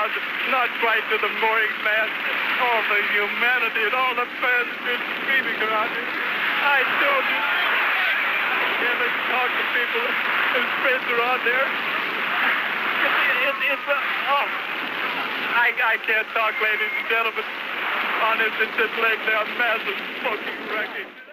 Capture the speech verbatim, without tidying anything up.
around, not quite to the mooring mast. All the humanity and all the passengers screaming around it. I told you. Can't let you talk to people whose friends are on there. It, it, it's a, oh. I, I can't talk, ladies and gentlemen. Honest, it's just laying down massive smoking wreckage.